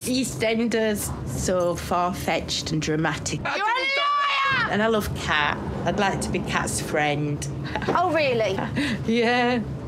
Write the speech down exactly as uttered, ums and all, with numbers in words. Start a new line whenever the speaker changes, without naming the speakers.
EastEnders, so far-fetched and dramatic.
You're a liar!
And I love Cat. I'd like to be Cat's friend.
Oh, really?
Yeah.